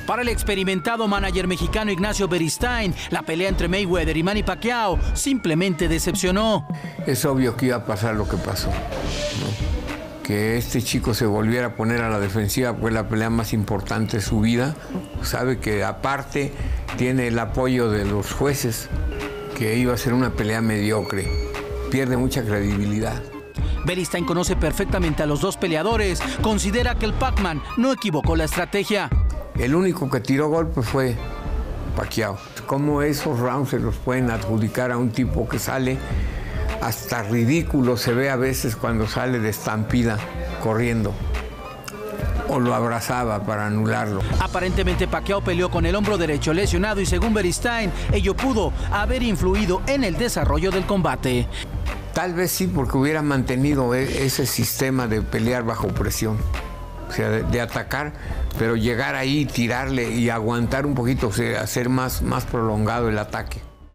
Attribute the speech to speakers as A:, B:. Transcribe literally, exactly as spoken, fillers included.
A: Para el experimentado manager mexicano Ignacio Beristain, la pelea entre Mayweather y Manny Pacquiao simplemente decepcionó.
B: Es obvio que iba a pasar lo que pasó, ¿no? Que este chico se volviera a poner a la defensiva, fue la pelea más importante de su vida. Sabe que aparte tiene el apoyo de los jueces, que iba a ser una pelea mediocre. Pierde mucha credibilidad.
A: Beristain conoce perfectamente a los dos peleadores. Considera que el Pac-Man no equivocó la estrategia.
B: El único que tiró golpe fue Pacquiao. ¿Cómo esos rounds se los pueden adjudicar a un tipo que sale? Hasta ridículo se ve a veces cuando sale de estampida corriendo. O lo abrazaba para anularlo.
A: Aparentemente Pacquiao peleó con el hombro derecho lesionado y según Beristain, ello pudo haber influido en el desarrollo del combate.
B: Tal vez sí, porque hubiera mantenido ese sistema de pelear bajo presión. O sea, de, de atacar, pero llegar ahí, tirarle y aguantar un poquito, o sea, hacer más, más prolongado el ataque.